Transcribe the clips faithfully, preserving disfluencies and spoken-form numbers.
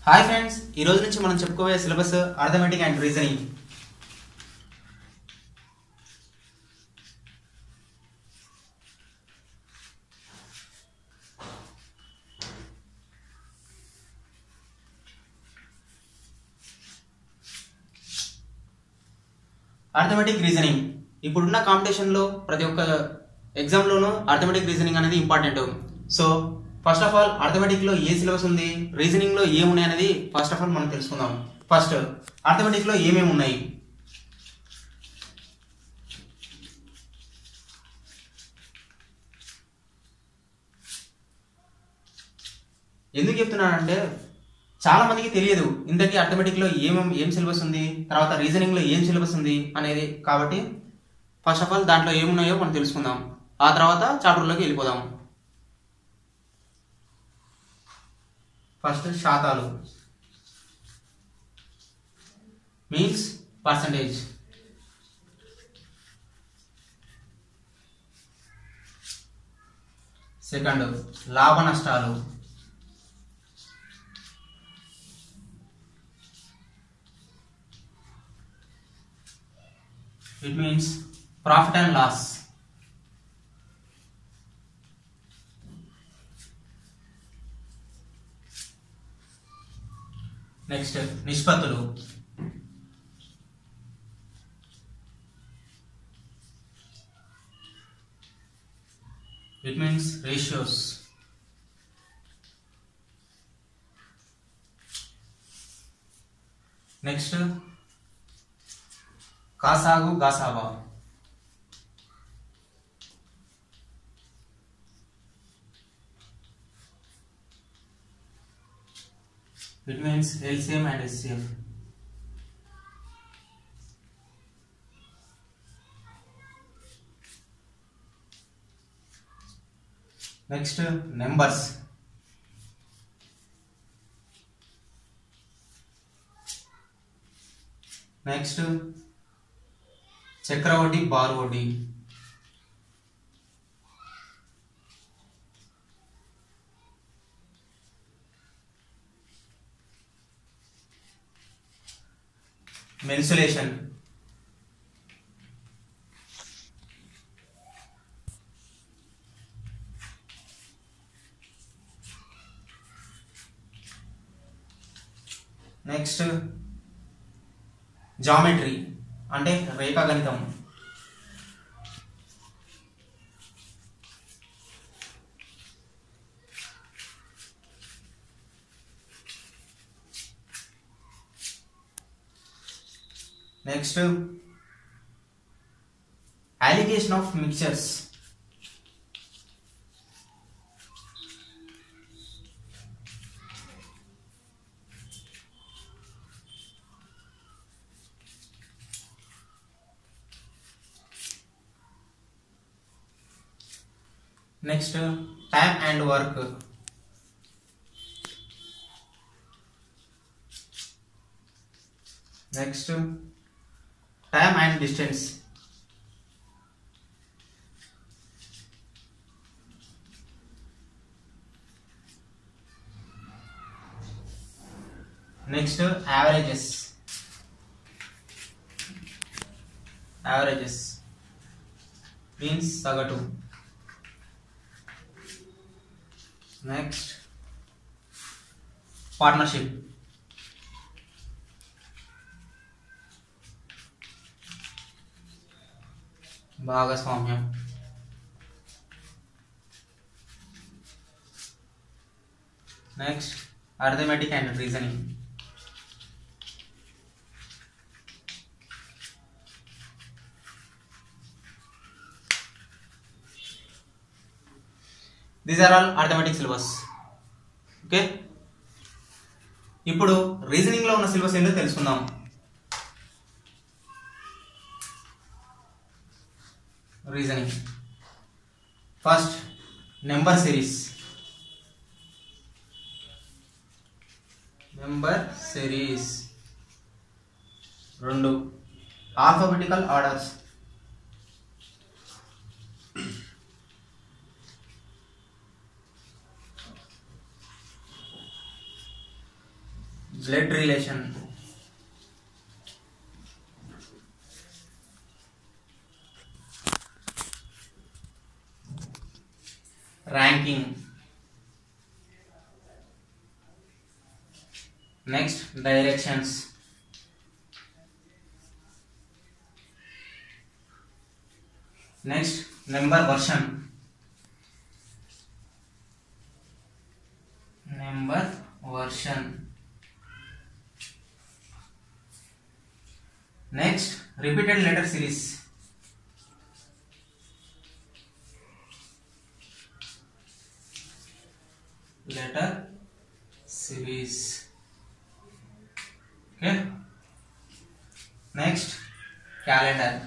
Hi friends, ఈ రోజు నుంచి మనం చెప్పుకోబోయే syllabus arithmetic and reasoning. Arithmetic reasoning ఇప్పుడున్న కాంపిటీషన్లో ప్రతి ఒక్క ఎగ్జామ్లోనూ అర్థమెటిక్ రీజనింగ్ అనేది important. So first of all అర్థమెటిక్లో ఏ సిలబస్ ఉంది, రీజనింగ్లో ఏమున్నాయి అనేది ఫస్ట్ ఆఫ్ ఆల్ మనం తెలుసుకుందాం. ఫస్ట్ అర్థమెటిక్లో ఏమేమి ఉన్నాయి. ఎందుకు చెప్తున్నానంటే చాలా మందికి తెలియదు ఇంతకీ అర్థమెటిక్లో ఏమేమి ఏం సిలబస్ ఉంది, తర్వాత రీజనింగ్లో ఏం సిలబస్ ఉంది అనేది. కాబట్టి ఫస్ట్ ఆఫ్ ఆల్ దాంట్లో ఏమున్నాయో మనం తెలుసుకుందాం, ఆ తర్వాత చాప్టర్లోకి వెళ్ళిపోదాం. ఫస్ట్ శాతాలు మీన్స్ పర్సంటేజ్. సెకండ్ లాభ నష్టాలు. It means profit and loss. Next, నిష్పత్తులు. It means ratios. Next, కాసాగు గాసాబా. It means L C M and H C F. Next, numbers. Next, చక్రవడ్డీ బారువడ్డీ. మెన్సులేషన్. నెక్స్ట్ జామెట్రీ అంటే రేఖాగణితం. Next alligation of mixtures. Next time and work. Next time and distance. Next averages. Averages means సగటు. Next partnership. భాగస్వామ్యం. Next arithmetic and reasoning. These are all arithmetic syllabus. Okay, ఇప్పుడు reasoning లో ఉన్న syllabus ఏంటో తెలుసుకుందాం. Reasoning first number series. Number series. రెండు alphabetical orders. Blood relation, ranking, next directions, next number version, number version, next repeated letter series, letter series. Okay, next calendar,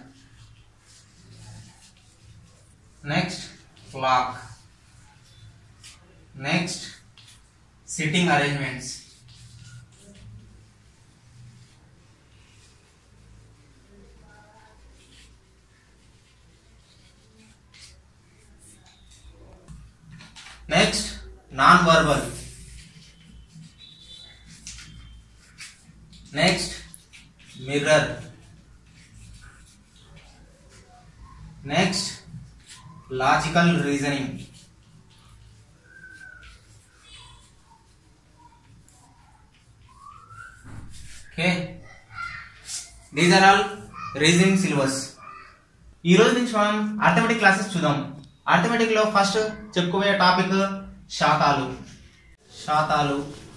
next clock, next sitting arrangements, next non verbal, next mirror, next logical reasoning, okay, these are all reasoning syllabus. ఈ రోజు నుంచి మనం arithmetic classes చూద్దాం. Arithmetic లో first చెప్పుకోబోయే topic శాతాలు. శాతాలు,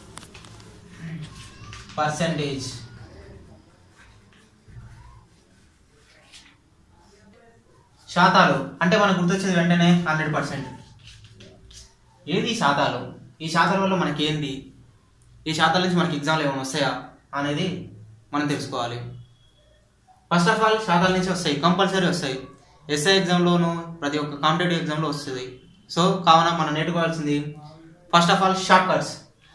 percentage, శాతాలు అంటే మనకు గుర్తొచ్చేది వెంటనే హండ్రెడ్ పర్సెంట్. ఏంది ఈ శాతాలు? ఈ శాతాల వల్ల మనకి ఏంది, ఈ శాతాల నుంచి మనకి ఎగ్జామ్లు ఏమైనా వస్తాయా అనేది మనం తెలుసుకోవాలి. ఫస్ట్ ఆఫ్ ఆల్ శాతాల నుంచి వస్తాయి, కంపల్సరీ వస్తాయి. ఎస్ఐ ఎగ్జామ్లోను ప్రతి ఒక్క కాంపిటేటివ్ ఎగ్జామ్లో వస్తుంది. సో కావున మనం నేర్చుకోవాల్సింది first of all shortcuts.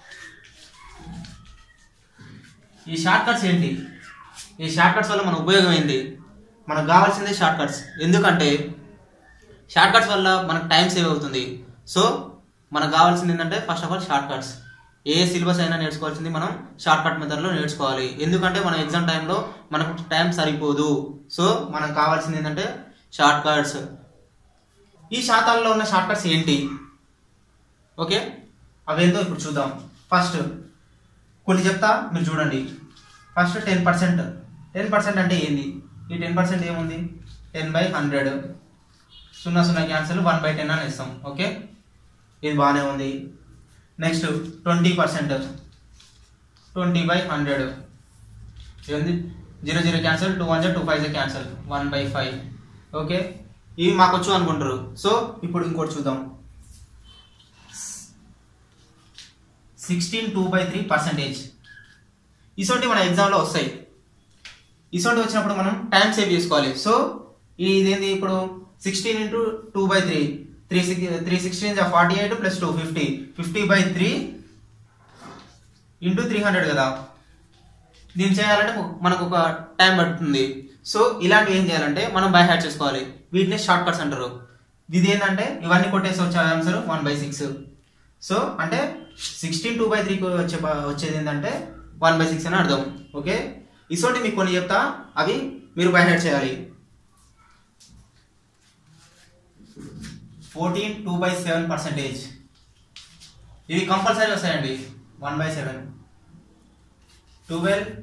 ఈ షార్ట్ కట్స్ ఏంటి, ఈ షార్ట్ కట్స్ వల్ల మన ఉపయోగం ఏంటి? మనకు కావాల్సిందే షార్ట్ కట్స్. ఎందుకంటే షార్ట్ కట్స్ వల్ల మనకు టైం సేవ్ అవుతుంది. సో మనకు కావాల్సింది ఏంటంటే first of all shortcuts. ఏ సిలబస్ అయినా నేర్చుకోవాల్సింది మనం షార్ట్ కట్ మెథడ్లో నేర్చుకోవాలి. ఎందుకంటే మన ఎగ్జామ్ టైంలో మనకు టైం సరిపోదు. సో మనకు కావాల్సింది ఏంటంటే షార్ట్ కట్స్. ఈ శాతాల్లో ఉన్న షార్ట్ కట్స్ ఏంటి, ఓకే, అవేంటో ఇప్పుడు చూద్దాం. ఫస్ట్ కొన్ని చెప్తా, మీరు చూడండి. First ten percent. Ten percent అంటే ఏంది? ఈ టెన్ పర్సెంట్ ఏముంది, టెన్ బై హండ్రెడ్, సున్నా సున్నా క్యాన్సల్, వన్ బై టెన్ అని ఇస్తాం. ఓకే, ఇది బాగానే ఉంది. Next twenty percent, twenty by hundred ఏంది, zero zero cancel, two hundred, two five cancel, one by five. Okay, ఇవి మాకు వచ్చు అనుకుంటారు. సో ఇప్పుడు ఇంకోటి చూద్దాం. Sixteen two by three percentage. ఇసోటి మన ఎగ్జామ్లో వస్తాయి. ఇసోటి వచ్చినప్పుడు మనం టైం సేవ్ చేసుకోవాలి. సో ఇదేంది, ఇప్పుడు sixteen into two by three, three six three sixteen forty eight plus two fifty, fifty by three into three hundred కదా. దీన్ని చేయాలంటే మనకు ఒక టైం పడుతుంది. సో ఇలాంటివి ఏం చేయాలంటే మనం బై హ్యాట్ చేసుకోవాలి. వీటిని షార్ట్ కట్స్ అంటారు. ఇది ఏంటంటే ఇవన్నీ కొట్టేసి వచ్చే answer one by six. So అంటే సిక్స్టీన్ టూ బై త్రీకి వచ్చే వచ్చేది ఏంటంటే వన్ బై సిక్స్ అని అర్థం. ఓకే, ఇసోటి మీకు కొన్ని చెప్తా, అవి మీరు బై హ్యాట్ చేయాలి. Fourteen two by seven percentage. ఇవి కంపల్సరీ వస్తాయండి. One by seven. Twelve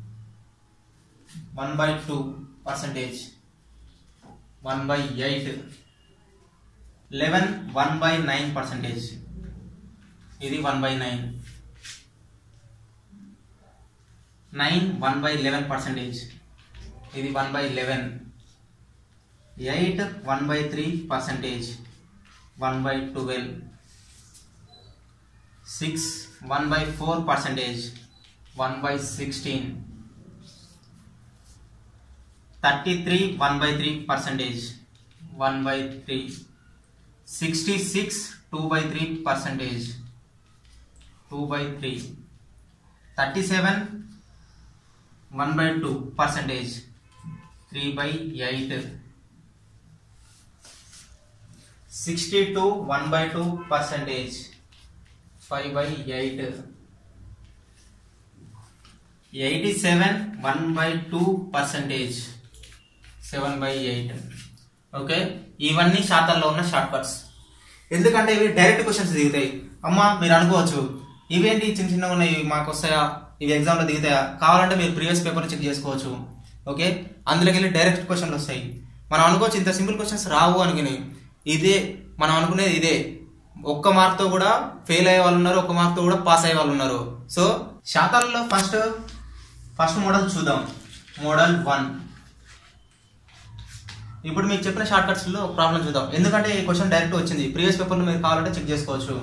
one by two percentage, one by eight. Eleven one by nine percentage, ఇది one by nine. Nine one by eleven percentage, ఇది one by eleven. Eight one by three percentage, one by twelve. Six one by four percentage, one by sixteen. Thirty three one by three percentage, one by three. Sixty six two by three percentage, two by three. Thirty seven one by two percentage, three by eight. Sixty two one by two percentage, five by eight. Eighty seven one by two percentage seven by eight. Okay, ఇవన్నీ శాతాల్లో ఉన్న short cuts. ఎందుకంటే ఇవి direct questions దిగుతాయి. అమ్మా మీరు అనుకోవచ్చు ఇవేంటి చిన్న చిన్నగా ఉన్నాయి మాకు వస్తాయా, ఇవి ఎగ్జామ్లో దిగుతాయా? కావాలంటే మీరు ప్రీవియస్ పేపర్ చెక్ చేసుకోవచ్చు. ఓకే, అందులోకి వెళ్ళి డైరెక్ట్ క్వశ్చన్లు వస్తాయి. మనం అనుకోవచ్చు ఇంత సింపుల్ క్వశ్చన్స్ రావు అనుకుని, ఇదే మనం అనుకునేది ఇదే. ఒక్క మార్క్తో కూడా ఫెయిల్ అయ్యే వాళ్ళు ఉన్నారు, ఒక్క మార్క్తో కూడా పాస్ అయ్యే వాళ్ళు ఉన్నారు. సో శాతాలలో ఫస్ట్ ఫస్ట్ మోడల్ చూద్దాం. Model one. ఇప్పుడు మీకు చెప్పిన షార్ట్ కట్స్లో ఒక ప్రాబ్లం చూద్దాం. ఎందుకంటే ఈ క్వశ్చన్ డైరెక్ట్ వచ్చింది, ప్రీవియస్ పేపర్లో మీరు కావాలంటే చెక్ చేసుకోవచ్చు.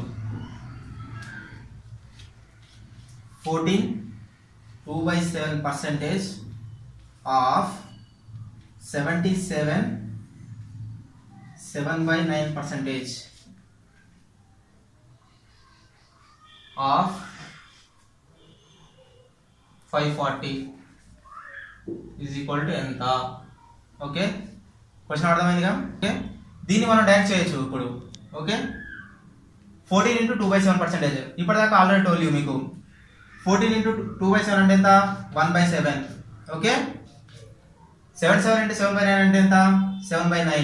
Fourteen two by seven percentage of seventy seven seven by nine percentage of five forty is equal to ఎంత? ఓకే, క్వశ్చన్ అర్థమైందిగా. ఓకే, దీన్ని మనం డైరెక్ట్ చేయొచ్చు ఇప్పుడు. Okay, fourteen into two by seven percentage ఇప్పటిదాకా ఆల్రెడీ టోల్ యూ మీకు. Fourteen into two by seven అంటే ఎంత? One by seven. Okay, seven seven అంటే సెవెన్ బై నైన్ అంటే ఎంత? Seven by nine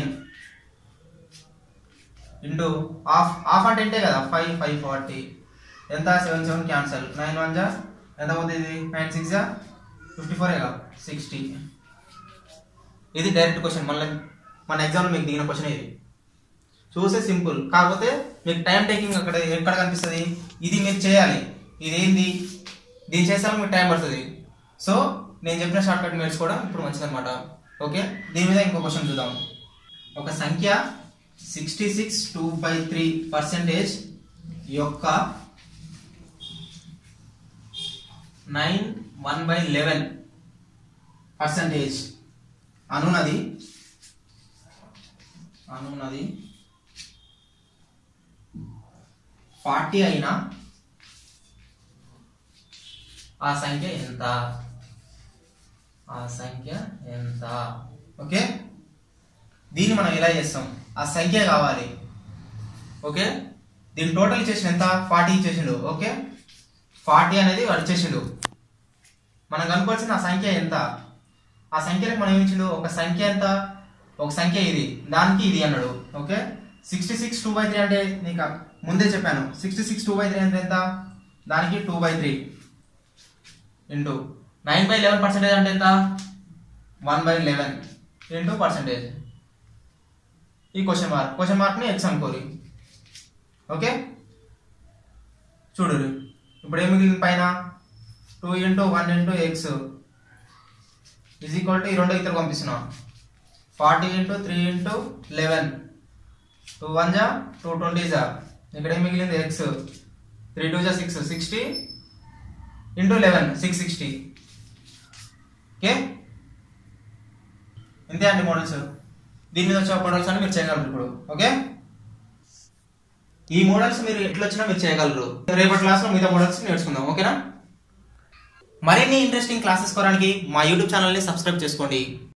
into half. Half అంటే ఏంటే కదా ఫైవ్ ఫైవ్ ఫార్టీ ఎంత? Seven seven cancel, nine one జా ఎంత అవుతుంది? నైన్ సిక్స్ జా ఫిఫ్టీ ఫోర్ కదా సిక్స్టీ. ఇది డైరెక్ట్ క్వశ్చన్, మళ్ళీ మన ఎగ్జామ్లో మీకు దిగిన క్వశ్చన్ ఇది. చూసే సింపుల్, కాకపోతే మీకు టైం టేకింగ్ అక్కడ ఎక్కడ కనిపిస్తుంది? ఇది మీరు చేయాలి. ఇది ఏంది? దీన్ని చేసాక మీకు టైం పడుతుంది. సో నేను చెప్పిన షార్ట్ కట్ నేర్చుకోవడం ఇప్పుడు మంచిది అనమాట. ఓకే, దీని మీద ఇంకో క్వశ్చన్ చూద్దాం. ఒక సంఖ్య sixty six two by three percentage యొక్క nine one by eleven percentage అనున్నది అనున్నది ఫార్టీ అయినా ఆ సంఖ్య ఎంత? ఆ సంఖ్య ఎంత? ఓకే, దీన్ని మనం ఎలా చేస్తాం? ఆ సంఖ్య కావాలి. ఓకే, దీని టోటల్ ఇచ్చేసిండు ఎంత? ఫార్టీ ఇచ్చేసిండు. ఓకే, ఫార్టీ అనేది వాడు ఇచ్చేసిండు. మనం కనుక్కోవాల్సిన ఆ సంఖ్య ఎంత? ఆ సంఖ్యలకు మనం ఏమి ఇచ్చిండు? ఒక సంఖ్య ఎంత? ఒక సంఖ్య ఇది, దానికి ఇది అన్నాడు. Okay, sixty six two by three అంటే నీకు ముందే చెప్పాను. Sixty six two by three అంటే ఎంత? దానికి two by three into nine by eleven percentage అంటే ఎంత? One by eleven into percentage. ఈ క్వశ్చన్ మార్క్ క్వశ్చన్ మార్క్ని ఎక్స్ అనుకోరి. ఓకే, చూడు ఇప్పుడు ఏమి మిగిలింది పైన? Two into one into x is equal to ఈ రెండు ఇద్దరు పంపిస్తున్నాం. Forty into three into eleven, two one జా టూ ట్వంటీ జా, ఇక్కడ ఏం మిగిలింది? ఎక్స్. త్రీ టూ జా six, sixty into eleven six sixty. Okay, ఇంతే అండి మోడల్స్. దీని మీద వచ్చే మోడల్స్ అని మీరు చేయగలరు ఇప్పుడు. ఓకే, ఈ మోడల్స్ మీరు ఎట్లా వచ్చినా మీరు చేయగలరు. రేపటి క్లాస్లో మిగతా మోడల్స్ నేర్చుకుందాం. ఓకేనా? మరిన్ని ఇంట్రెస్టింగ్ క్లాసెస్ కోరడానికి మా యూట్యూబ్ ఛానల్ని సబ్స్క్రైబ్ చేసుకోండి.